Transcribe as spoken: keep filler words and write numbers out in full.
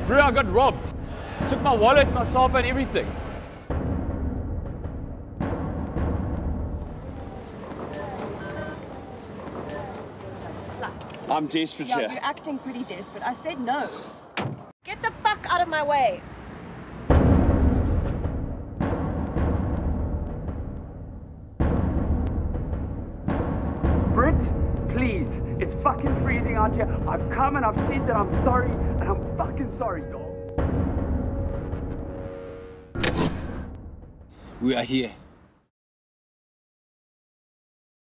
Bro, I got robbed. Took my wallet, my cell phone, everything. Slut. I'm desperate Yeah, here. you're acting pretty desperate. I said no. Get the fuck out of my way. Brit, please. It's fucking freezing out here. I've come and I've said that I'm sorry, and I'm fucking sorry, dog. We are here.